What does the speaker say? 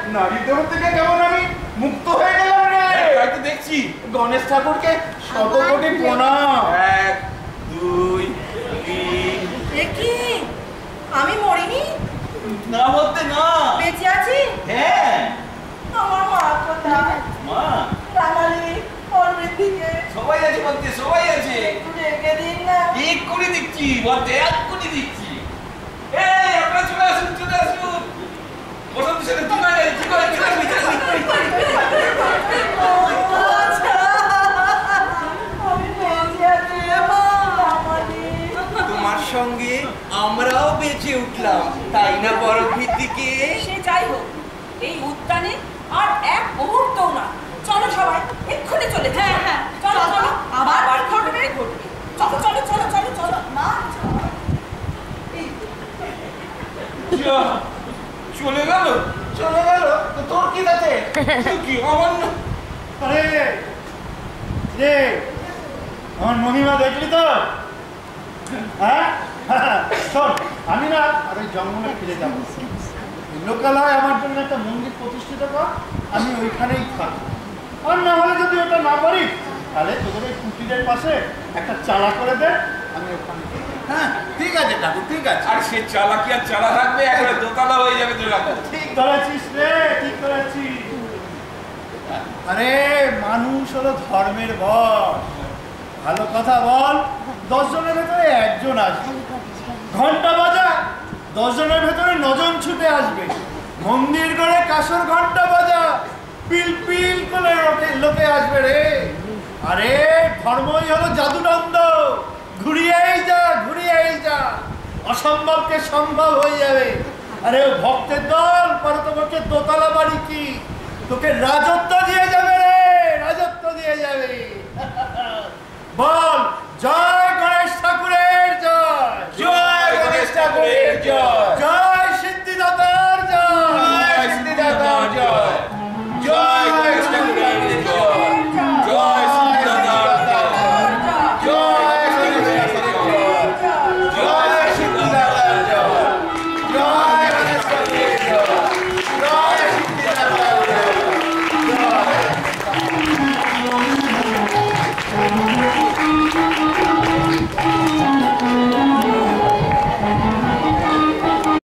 নারী দেহ থেকে কেমন আমি মুক্ত হয়ে গেলাম রে। তাই তো দেখছি। গণেশ ঠাকুরকে শত কোটি প্রণাম। 1 2 3। কি আমি মরিনি? না বলতে না, বেঁচে আছি। হ্যাঁ। আমার মা কোথায়? মা রানালি অমৃতিকে সবাই আছে বলতে, সবাই আছে। একটু রেখে দিন না। এক করে দিচ্ছি বলতে, এক করে দিচ্ছি। এই আপনারা চলে আসুন, চলে আসুন। বসন্ত সেটা কি করে কি করে কি করে তোমার সঙ্গে আমরাও বেঁচে উঠলাম, তাই না বড় ভিত্তিকে? সে যাই হোক, এই উদ্যানে আর এক মুহূর্তও না। চলো সবাই, এক্ষুনি চলে। হ্যাঁ হ্যাঁ, চলো চলো। আবার ঘটবে ঘটবে। চলো চলো চলো চলো চলো মা। চলে গেল, চলে গেল তো তোর কি আছে? কি অমান্য! আরে রে, আমার মহিমা দেখলি তো? হ্যাঁ, শোন, আমি না আর ওই জঙ্গলে ফিরে যাবো। লোকালয় আমার জন্য একটা মন্দির প্রতিষ্ঠিত কর, আমি ওইখানেই থাকবো। আর না হলে যদি ওটা না করি, তাহলে তোদের ওই কুটিরের পাশে একটা চালা করে দে, আমি ওখানে। হ্যাঁ ঠিক আছে ঠাকুর, ঠিক আছে। আর সে চালা কি আর চালা থাকবে, একবারে দোতলা হয়ে যাবে তোর। ঠিক ধরেছিস রে, ঠিক ধরেছিস। আরে মানুষ হলো ধর্মের বশ। ভালো কথা বল, 10 জনের ভেতরে 1 জন আসবে। ঘন্টা বাজা, 10 জনের ভেতরে 9 জন ছুটে আসবে। মন্দির করে কাসর ঘন্টা বাজা, পিল পিল করে লোকে আসবে রে। আরে ধর্মই হলো জাদুদণ্ড, ঘুরিয়েই যা ঘুরিয়েই যা, অসম্ভবকে সম্ভব হয়ে যাবে। আরে ভক্তের দল পরে তোমাকে দোতলা বাড়ি কি, তোকে রাজত্ব